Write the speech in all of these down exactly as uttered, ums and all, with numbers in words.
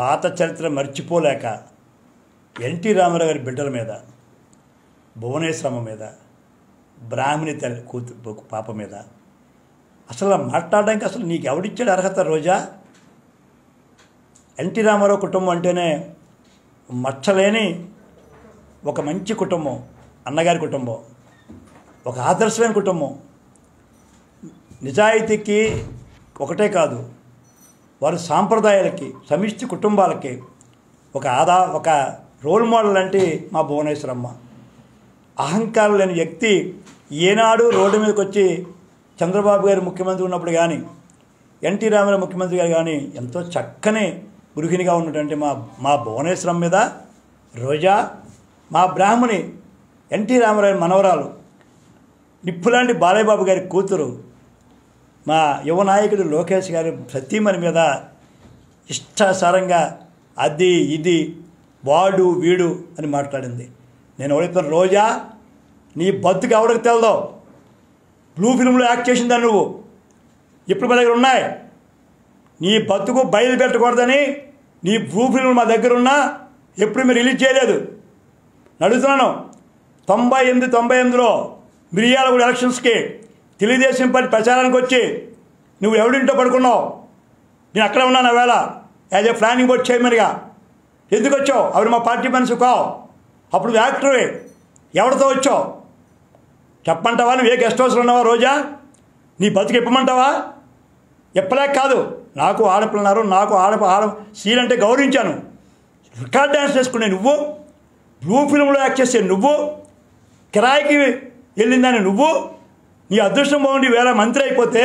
పాత చరిత్ర మర్చిపోలేక ఎన్టీ రామారావు గారి బిడ్డల మీద, భువనేశ్వరమ్మ మీద, బ్రాహ్మణి తల్లి కూతురు పాప మీద అసలు మాట్లాడడానికి అసలు నీకు ఎవడిచ్చాడు అర్హత? రోజా, ఎన్టీ రామారావు కుటుంబం అంటేనే మచ్చలేని ఒక మంచి కుటుంబం, అన్నగారి కుటుంబం, ఒక ఆదర్శమైన కుటుంబం. నిజాయితీకి ఒకటే కాదు, వారి సాంప్రదాయాలకి, సమిష్టి కుటుంబాలకి ఒక ఆదా ఒక రోల్ మోడల్ లాంటి మా భువనేశ్వరమ్మ. అహంకారం లేని వ్యక్తి ఏనాడు రోడ్డు మీదకి వచ్చి చంద్రబాబు గారు ముఖ్యమంత్రి ఉన్నప్పుడు కానీ, ఎన్టీ రామారావు ముఖ్యమంత్రి గారు కానీ ఎంతో చక్కని గృహిణిగా ఉన్నటువంటి మా మా భువనేశ్వరం మీద రోజా, మా బ్రాహ్మణి ఎన్టీ రామారావు మనవరాలు నిప్పులాంటి బాలయ్యబాబు గారి కూతురు, మా యువ నాయకుడు లోకేష్ గారి సతీమణి మీద ఇష్టాసారంగా అది ఇది వాడు వీడు అని మాట్లాడింది. నేను ఎవడైతే రోజా, నీ బతుకు ఎవరికి తెలదో? బ్లూ ఫిల్మ్లో యాక్ట్ చేసిందా నువ్వు? ఇప్పుడు మా దగ్గర ఉన్నాయి. నీ బతుకు బయలు పెట్టకూడదని నీ బ్లూ ఫిల్మ్ మా దగ్గర ఉన్నా ఎప్పుడు మీరు రిలీజ్ చేయలేదు. నడుస్తున్నాను. తొంభై ఎనిమిది తొంభై ఎనిమిదిలో మిర్యాలగూడ ఎలక్షన్స్కి తెలుగుదేశం పార్టీ ప్రచారానికి వచ్చి నువ్వు ఎవడింటో పడుకున్నావు. నేను అక్కడే ఉన్నాను వేళ యాజ్ ఏ ప్లానింగ్ బోర్డ్ చైర్మన్గా. ఎందుకు వచ్చావు? అవి మా పార్టీ మనిషి కావు. అప్పుడు యాక్టరే. ఎవరితో వచ్చావు చెప్పమంటావా? నువ్వు ఏ గెస్ట్ హౌస్లో ఉన్నావా రోజా? నీ బతుకు ఇప్పమంటావా? ఎప్పలేక కాదు, నాకు ఆడపిల్లన్నారు, నాకు ఆడ ఆడ సీన్ అంటే గౌరవించాను. రికార్డ్ డ్యాన్స్ చేసుకునే నువ్వు, బ్లూ ఫిల్మ్లో యాక్ట్ చేసే నువ్వు, కిరాయికి వెళ్ళిందని నువ్వు, నీ అదృష్టం బాగుండి ఈవేళ మంత్రి అయిపోతే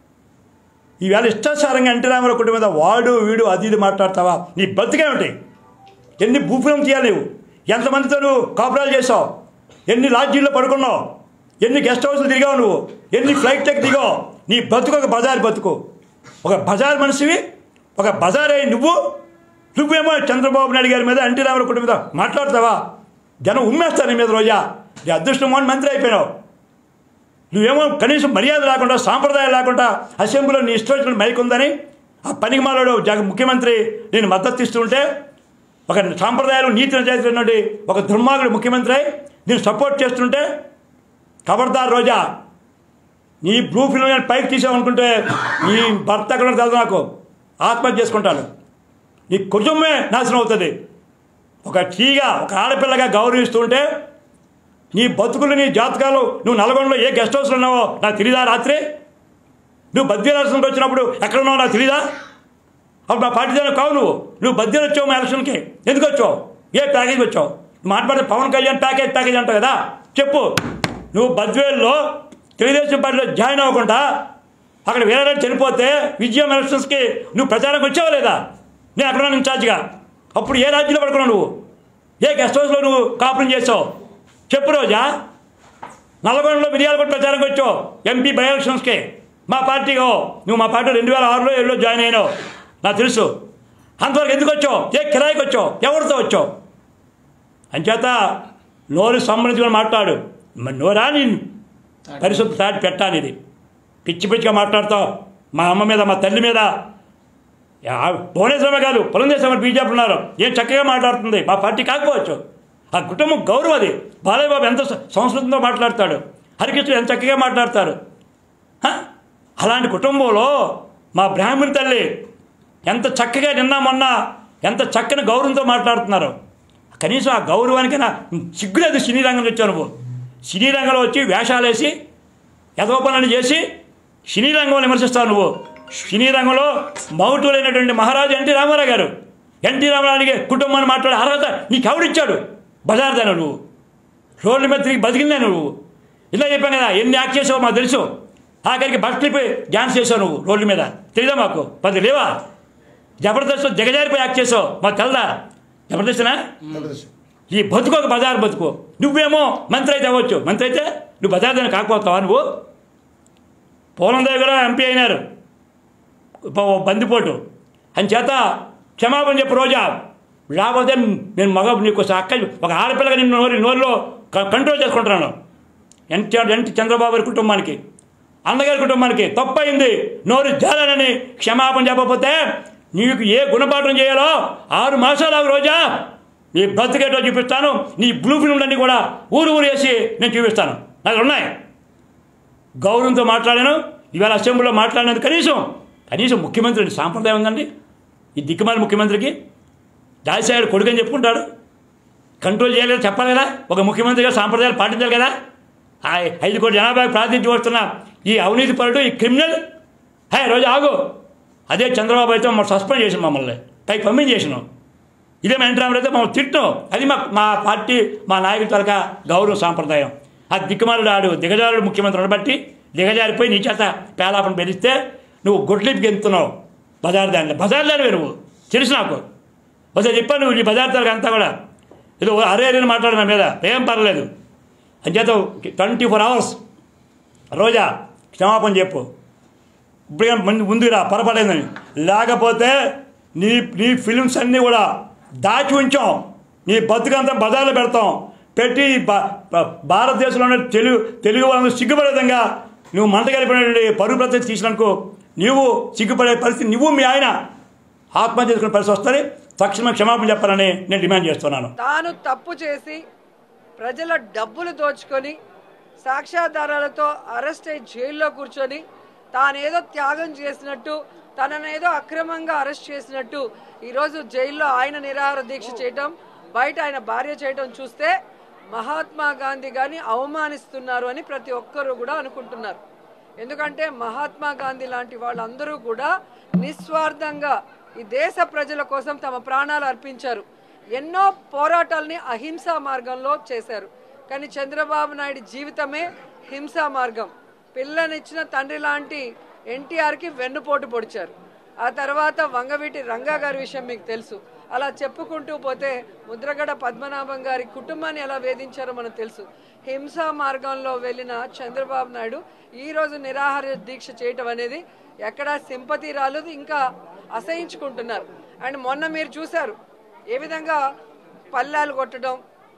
ఈవేళ ఇష్టాచారంగా ఎన్టీ రామారావు కుటుంబం మీద వాడు వీడు అది ఇది మాట్లాడతావా? నీ బతుకేమిటి? ఎన్ని బ్లూ ఫిల్మ్ తీయాలి నువ్వు? ఎంతమందితో నువ్వు కాపురాలు చేసావు? ఎన్ని లాడ్జీల్లో పడుకున్నావు? ఎన్ని గెస్ట్ హౌస్లు తిరిగావు నువ్వు? ఎన్ని ఫ్లైట్ టెక్ దిగావు? నీ బతుకు ఒక బజార్ బతుకు. ఒక బజార్ మనిషివి, ఒక బజార్ అయ్యి నువ్వు నువ్వేమో చంద్రబాబు నాయుడు గారి మీద, ఎన్టీ రామారావు కుటుంబం మీద మాట్లాడతావా? జనం ఉమ్మేస్తారు నీ మీద రోజా. నీ అదృష్టం అని మంత్రి అయిపోయినావు. నువ్వేమో కనీసం మర్యాద లేకుండా, సాంప్రదాయం లేకుండా అసెంబ్లీలో నీ ఇష్టం వచ్చిన మైక్ ఉందని ఆ పనికి మాలోడు జగ ముఖ్యమంత్రి నేను మద్దతు ఇస్తుంటే, ఒక సాంప్రదాయాలు నీతి నిజాయితీ ఒక దుర్మార్గుడు ముఖ్యమంత్రి అయి నేను సపోర్ట్ చేస్తుంటే, ఖబర్దార్ రోజా, నీ బ్లూ ఫిల్మ్ నేను పైకి తీసామనుకుంటే నీ భర్త ఎక్కడ తెలుసు నాకు, ఆత్మహత్య చేసుకుంటాను. నీ కుటుంబమే నాశనం అవుతుంది. ఒక స్త్రీగా, ఒక ఆడపిల్లగా గౌరవిస్తుంటే నీ బతుకులు, నీ జాతకాలు, నువ్వు నల్గొండలో ఏ గెస్ట్ హౌస్లో ఉన్నావో నాకు తెలీదా? రాత్రి నువ్వు బద్దెల ఎలక్షన్కి వచ్చినప్పుడు ఎక్కడ ఉన్నావో నాకు తెలీదా? అప్పుడు మా పార్టీ దానికి కావు. నువ్వు నువ్వు బద్దెలు వచ్చావు మా ఎలక్షన్కి. ఎందుకు వచ్చావు? ఏ ప్యాకేజ్ వచ్చావు? నువ్వు మాట్లాడితే పవన్ కళ్యాణ్ ప్యాకేజ్ ప్యాకేజ్ అంటావు కదా, చెప్పు. నువ్వు బద్వేల్లో తెలుగుదేశం పార్టీలో జాయిన్ అవ్వకుండా అక్కడ వేరే చనిపోతే విజయం ఎలక్షన్స్కి నువ్వు ప్రచారంకి వచ్చావా లేదా? నేను అక్కడ ఉన్నాను ఇన్ఛార్జ్గా. అప్పుడు ఏ రాజ్యంలో పడుకున్నావు నువ్వు? ఏ గెస్ట్ హౌస్లో నువ్వు కాపురం చేసావు? చెప్పు రోజా. నల్గొండలో మిర్యాలగూడ ప్రచారంకి వచ్చావు ఎంపీ బై ఎలక్షన్స్కి మా పార్టీగా. నువ్వు మా పార్టీ రెండు వేల ఆరులో ఏడులో జాయిన్ అయినావు, నాకు తెలుసు. అంతవరకు ఎందుకు వచ్చావు? ఏ కిరాయికి వచ్చావు? ఎవరితో వచ్చావు? అంచేత నోరు సంబంధించుకొని మాట్లాడు. మరి నోరా నేను పరిశుద్ధ తాటి పెట్టానిది. పిచ్చి పిచ్చిగా మాట్లాడతావు మా అమ్మ మీద, మా తల్లి మీద. భువనేశ్వరమే కాదు, పురంధేశ్వరం బీజేపీ ఉన్నారు, ఏం చక్కగా మాట్లాడుతుంది. మా పార్టీ కాకపోవచ్చు, ఆ కుటుంబం గౌరవం అది. బాలయ్య బాబు ఎంత సంస్కృతంతో మాట్లాడతాడు, హరికృష్ణ ఎంత చక్కగా మాట్లాడతారు. అలాంటి కుటుంబంలో మా బ్రాహ్మణి తల్లి ఎంత చక్కగా నిన్న మొన్న ఎంత చక్కని గౌరవంతో మాట్లాడుతున్నారు. కనీసం ఆ గౌరవానికైనా సిగ్గులేదు. సినీ రంగంలో వచ్చావు నువ్వు. సినీ రంగంలో వచ్చి వేషాలు వేసి యథోపనలు చేసి సినీ రంగంలో విమర్శిస్తావు నువ్వు. సినీ రంగంలో మౌటులైనటువంటి మహారాజు ఎన్టీ రామారావు గారు, ఎన్టీ రామారావుకి కుటుంబాన్ని మాట్లాడే అర్హత నీకు ఎవడిచ్చాడు? బజార్దాను నువ్వు. రోడ్ల మీద తిరిగి బతికిందే నువ్వు. ఇలా చెప్పాను కదా, ఎన్ని యాక్ట్ చేసావు మాకు తెలుసు. ఆఖరికి బట్టలిపి డ్యాన్స్ చేసావు నువ్వు రోడ్ల మీద, తెలీదా మాకు? పది లేవా? జబర్దస్త్ దిగజారిపోయి యాక్ట్ చేసావు, మాకు తెలదా? జబర్దస్తేనా? ఈ బతుకు ఒక బజార్ బతుకు. నువ్వేమో మంత్రి అయితే అవ్వచ్చు, మంత్రి అయితే నువ్వు బజార్ దాన్ని కాకపోతావా నువ్వు? పూలందేవి కూడా ఎంపీ అయినారు, బందిపోటు అని చేత క్షమాపణ చెప్పు రోజా. లేకపోతే నేను మగ నీకు అక్క ఒక ఆడపిల్లగా నిన్ను నోరి నోరులో కంట్రోల్ చేసుకుంటున్నాను. ఎన్టీ ఎన్టీ చంద్రబాబు గారి కుటుంబానికి, అన్నగారి కుటుంబానికి తప్పు అయింది, నోరు జాలనని క్షమాపణ చెప్పకపోతే నీకు ఏ గుణపాఠం చేయాలో ఆరు మాసాలు రోజా నీ బ్రతికేటో చూపిస్తాను. నీ బ్లూ ఫిల్మ్లన్నీ కూడా ఊరు ఊరు వేసి నేను చూపిస్తాను. నాకు ఉన్నాయి. గౌరవంతో మాట్లాడాను. ఇవాళ అసెంబ్లీలో మాట్లాడినది కనీసం కనీసం ముఖ్యమంత్రి సాంప్రదాయం ఉందండి. ఈ దిక్కుమాలి ముఖ్యమంత్రికి రాజశేఖర్ కొడుకు అని చెప్పుకుంటాడు. కంట్రోల్ చేయలేదు చెప్పాలి కదా. ఒక ముఖ్యమంత్రిగా సాంప్రదాయాలు పాటించాలి కదా. ఐదు కోట్ల జనాభాకి ప్రాతినిధ్యం వస్తున్న ఈ అవినీతి పరుడు, ఈ క్రిమినల్ హే రోజు ఆగు. అదే చంద్రబాబు అయితే మమ్మల్ని సస్పెండ్ చేసిన, మమ్మల్ని పైకి పంపించేసినాం. ఇదే మా ఇంటి అయితే మమ్మల్ని తిట్టం. అది మా మా పార్టీ మా నాయకుడి తరక గౌరవ సాంప్రదాయం. ఆ దిక్కుమాలుడు ఆడు దిగజారుడు ముఖ్యమంత్రిని బట్టి దిగజారిపోయి నీ చేత పేలాపను బెదిరిస్తే నువ్వు గొడ్లిప్కి ఎంతున్నావు. బజార్ దాంట్లో బజార్ దానివే నువ్వు తెలుసు నాకు. ఒకసారి చెప్పాను నువ్వు ఈ బజార్ తరగ అంతా కూడా ఏదో అరే అరే మాట్లాడు నా మీద, ఏం పర్లేదు అని చేత ట్వంటీ ఫోర్ అవర్స్ రోజా క్షమాపణ చెప్పు. ఇప్పుడే ముందు ముందురా పొరపడేందని. లేకపోతే నీ నీ ఫిల్మ్స్ అన్నీ కూడా దాచి ఉంచాం. నీ బతుకంతా బజార్లో పెడతాం. పెట్టి భారతదేశంలోనే తెలుగు తెలుగు వాళ్ళని సిగ్గుపడే విధంగా నువ్వు మంట కలిపినటువంటి పరుగు ప్రతిష్ఠ తీసినందుకు నువ్వు సిగ్గుపడే పరిస్థితి నువ్వు మీ ఆయన ఆత్మహత్య చేసుకునే పరిస్థితి వస్తుంది. తక్షణమే క్షమాపణ చెప్పాలని నేను డిమాండ్ చేస్తున్నాను. తాను తప్పు చేసి ప్రజల డబ్బులు దోచుకొని సాక్ష్యాధారాలతో అరెస్ట్ అయ్యి జైల్లో కూర్చొని తానేదో త్యాగం చేసినట్టు, తననేదో అక్రమంగా అరెస్ట్ చేసినట్టు ఈరోజు జైల్లో ఆయన నిరాహార దీక్ష చేయటం, బయట ఆయన భార్య చేయటం చూస్తే మహాత్మా గాంధీ గారిని అవమానిస్తున్నారు అని ప్రతి ఒక్కరూ కూడా అనుకుంటున్నారు. ఎందుకంటే మహాత్మా గాంధీ లాంటి వాళ్ళందరూ కూడా నిస్వార్థంగా ఈ దేశ ప్రజల కోసం తమ ప్రాణాలు అర్పించారు. ఎన్నో పోరాటాలని అహింసా మార్గంలో చేశారు. కానీ చంద్రబాబు నాయుడు జీవితమే హింసా మార్గం. పిల్లనిచ్చిన తండ్రి లాంటి ఎన్టీఆర్కి వెన్నుపోటు పొడిచారు. ఆ తర్వాత వంగవీటి రంగా గారి విషయం మీకు తెలుసు. అలా చెప్పుకుంటూ పోతే ముద్రగడ పద్మనాభం గారి కుటుంబాన్ని ఎలా వేధించారో మనకు తెలుసు. హింసా మార్గంలో వెళ్ళిన చంద్రబాబు నాయుడు ఈరోజు నిరాహార దీక్ష చేయటం అనేది ఎక్కడా సింపతి రాలేదు, ఇంకా అసహించుకుంటున్నారు. అండ్ మొన్న మీరు చూశారు ఏ విధంగా పల్లాలు కొట్టడం,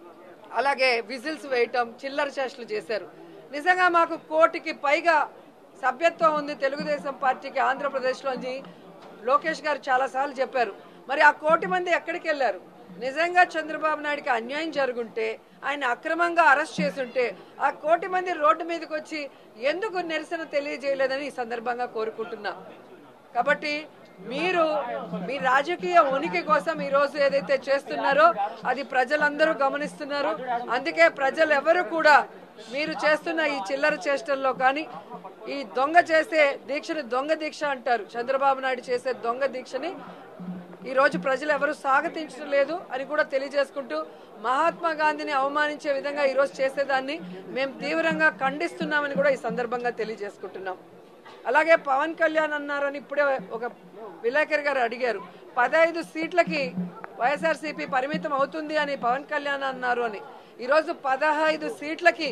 అలాగే విజిల్స్ వేయటం, చిల్లర చేష్టలు చేశారు. నిజంగా మాకు కోటికి పైగా సభ్యత్వం ఉంది తెలుగుదేశం పార్టీకి ఆంధ్రప్రదేశ్లోని లోకేష్ గారు చాలాసార్లు చెప్పారు. మరి ఆ కోటి మంది ఎక్కడికి వెళ్ళారు? నిజంగా చంద్రబాబు నాయుడికి అన్యాయం జరుగుంటే, ఆయన అక్రమంగా అరెస్ట్ చేసుంటే ఆ కోటి మంది రోడ్డు మీదకి వచ్చి ఎందుకు నిరసన తెలియజేయలేదని ఈ సందర్భంగా కోరుకుంటున్నా. కాబట్టి మీరు మీ రాజకీయ ఉనికి కోసం ఈరోజు ఏదైతే చేస్తున్నారో అది ప్రజలందరూ గమనిస్తున్నారు. అందుకే ప్రజలు ఎవరు కూడా మీరు చేస్తున్న ఈ చిల్లర చేష్టల్లో కానీ, ఈ దొంగ చేసే దీక్షని దొంగ దీక్ష అంటారు, చంద్రబాబు నాయుడు చేసే దొంగ దీక్షని ఈరోజు ప్రజలు ఎవరు స్వాగతించడం లేదు అని కూడా తెలియజేసుకుంటూ, మహాత్మా గాంధీని అవమానించే విధంగా ఈరోజు చేసేదాన్ని మేము తీవ్రంగా ఖండిస్తున్నామని కూడా ఈ సందర్భంగా తెలియజేసుకుంటున్నాం. అలాగే పవన్ కళ్యాణ్ అన్నారని ఇప్పుడే ఒక విలేకరి గారు అడిగారు, పదహైదు సీట్లకి వైఎస్ఆర్సీపీ పరిమితం అవుతుంది అని పవన్ కళ్యాణ్ అన్నారు అని. ఈరోజు పదహైదు సీట్లకి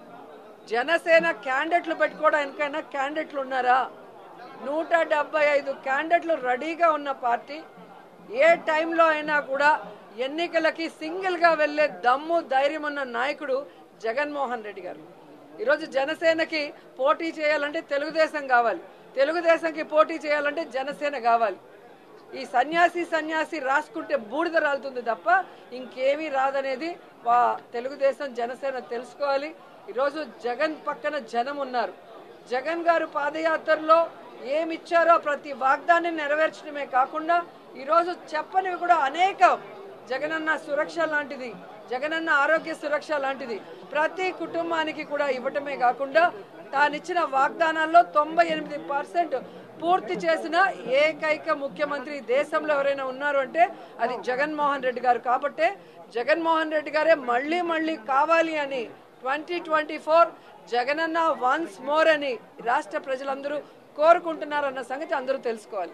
జనసేన క్యాండిడేట్లు పెట్టుకోవడానికైనా క్యాండిడేట్లు ఉన్నారా? నూట డెబ్బై ఐదు క్యాండిడేట్లు రెడీగా ఉన్న పార్టీ ఏ టైంలో అయినా కూడా ఎన్నికలకి సింగిల్గా వెళ్లే దమ్ము ధైర్యం ఉన్న నాయకుడు జగన్మోహన్ రెడ్డి గారు. ఈరోజు జనసేనకి పోటీ చేయాలంటే తెలుగుదేశం కావాలి, తెలుగుదేశంకి పోటీ చేయాలంటే జనసేన కావాలి. ఈ సన్యాసి సన్యాసి రాసుకుంటే బూడిద రాలుతుంది తప్ప ఇంకేమీ రాదనేది వా తెలుగుదేశం జనసేన తెలుసుకోవాలి. ఈరోజు జగన్ పక్కన జనం ఉన్నారు. జగన్ గారు పాదయాత్రలో ఏమిచ్చారో ప్రతి వాగ్దాన్ని నెరవేర్చడమే కాకుండా ఈరోజు చెప్పనివి కూడా అనేక, జగనన్న సురక్ష లాంటిది, జగనన్న ఆరోగ్య సురక్ష లాంటిది ప్రతి కుటుంబానికి కూడా ఇవ్వటమే కాకుండా తానిచ్చిన వాగ్దానాల్లో తొంభై ఎనిమిది పర్సెంట్ పూర్తి చేసిన ఏకైక ముఖ్యమంత్రి దేశంలో ఎవరైనా ఉన్నారు అంటే అది జగన్మోహన్ రెడ్డి గారు. కాబట్టే జగన్మోహన్ రెడ్డి గారే మళ్ళీ మళ్ళీ కావాలి అని ట్వంటీ ట్వంటీ ఫోర్ జగనన్న వన్స్ మోర్ అని రాష్ట్ర ప్రజలందరూ కోరుకుంటున్నారన్న సంగతి అందరూ తెలుసుకోవాలి.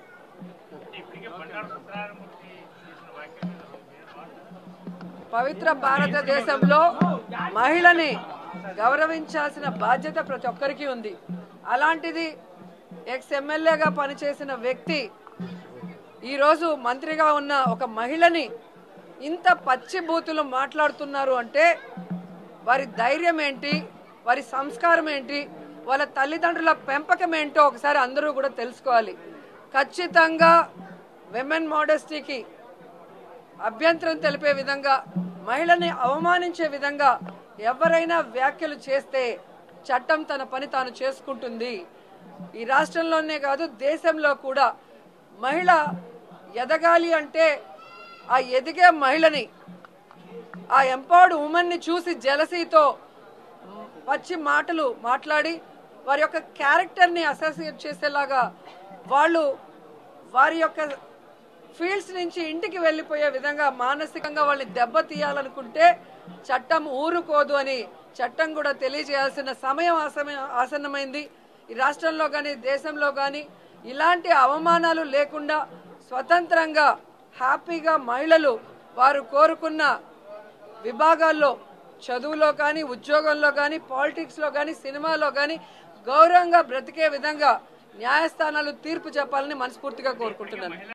పవిత్ర భారతదేశంలో మహిళని గౌరవించాల్సిన బాధ్యత ప్రతి ఒక్కరికి ఉంది. అలాంటిది ఎక్స్ ఎమ్మెల్యేగా పనిచేసిన వ్యక్తి ఈరోజు మంత్రిగా ఉన్న ఒక మహిళని ఇంత పచ్చి బూతులు మాట్లాడుతున్నారు అంటే వారి ధైర్యం ఏంటి, వారి సంస్కారం ఏంటి, వాళ్ళ తల్లిదండ్రుల పెంపకం ఏంటో ఒకసారి అందరూ కూడా తెలుసుకోవాలి. ఖచ్చితంగా విమెన్ మోడెస్టీకి అభ్యంతరం తెలిపే విధంగా, మహిళని అవమానించే విధంగా ఎవరైనా వ్యాఖ్యలు చేస్తే చట్టం తన పని తాను చేసుకుంటుంది. ఈ రాష్ట్రంలోనే కాదు, దేశంలో కూడా మహిళ ఎదగాలి అంటే ఆ ఎదిగే మహిళని, ఆ ఎంపవర్డ్ ఉమెన్ని చూసి జెలసీతో వచ్చి మాటలు మాట్లాడి వారి యొక్క క్యారెక్టర్ని అసోసియేట్ చేసేలాగా వాళ్ళు వారి యొక్క ఫీల్డ్స్ నుంచి ఇంటికి వెళ్ళిపోయే విధంగా మానసికంగా వాళ్ళని దెబ్బతీయాలనుకుంటే చట్టం ఊరుకోదు అని చట్టం కూడా తెలియజేయాల్సిన సమయం ఆసమ ఆసన్నమైంది. ఈ రాష్ట్రంలో కానీ దేశంలో కానీ ఇలాంటి అవమానాలు లేకుండా స్వతంత్రంగా హ్యాపీగా మహిళలు వారు కోరుకున్న విభాగాల్లో, చదువులో కానీ, ఉద్యోగంలో కానీ, పాలిటిక్స్లో కానీ, సినిమాలో కానీ గౌరవంగా బ్రతికే విధంగా న్యాయస్థానాలు తీర్పు చెప్పాలని మనస్ఫూర్తిగా కోరుకుంటున్నాను.